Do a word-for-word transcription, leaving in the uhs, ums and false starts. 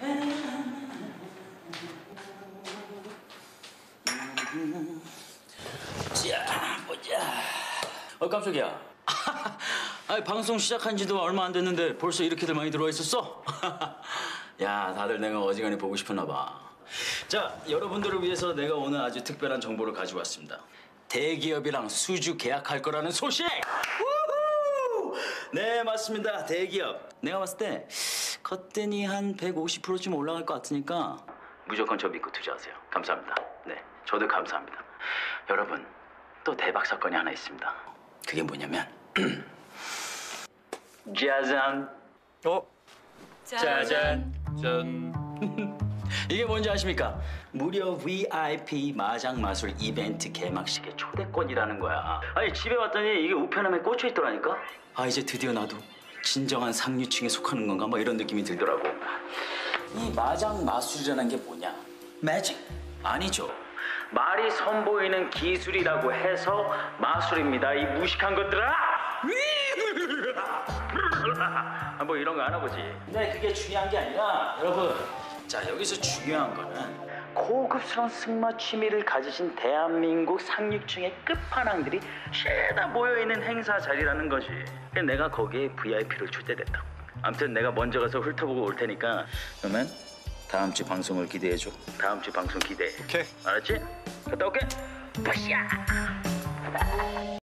자, 보자. 어, 깜짝이야. 아니, 방송 시작한 지도 얼마 안 됐는데 벌써 이렇게들 많이 들어와 있었어? 야, 다들 내가 어지간히 보고 싶었나 봐. 자, 여러분들을 위해서 내가 오늘 아주 특별한 정보를 가지고 왔습니다. 대기업이랑 수주 계약할 거라는 소식! 우후! 네, 맞습니다. 대기업. 내가 봤을 때 겉대니 한 백오십 퍼센트쯤 올라갈 것 같으니까 무조건 저 믿고 투자하세요. 감사합니다. 네, 저도 감사합니다. 여러분, 또 대박 사건이 하나 있습니다. 그게 뭐냐면 짜잔. 어? 짜잔. 짠. 이게 뭔지 아십니까? 무료 브이아이피 마장 마술 이벤트 개막식의 초대권이라는 거야. 아니, 집에 왔더니 이게 우편함에 꽂혀 있더라니까. 아, 이제 드디어 나도 진정한 상류층에 속하는 건가? 뭐 이런 느낌이 들더라고. 이 마장 마술이라는 게 뭐냐? 매직? 아니죠. 말이 선보이는 기술이라고 해서 마술입니다. 이 무식한 것들아! 뭐 이런 거 안 해보지. 근데 그게 중요한 게 아니라 여러분, 자, 여기서 중요한 거는 고급스러운 승마 취미를 가지신 대한민국 상류층의 끝판왕들이 죄다 모여있는 행사 자리라는 거지. 그래서 내가 거기에 브이아이피를 초대됐다. 아무튼 내가 먼저 가서 훑어보고 올 테니까 그러면 다음 주 방송을 기대해줘. 다음 주 방송 기대해. 오케이. 알았지? 갔다 올게. 빠샤.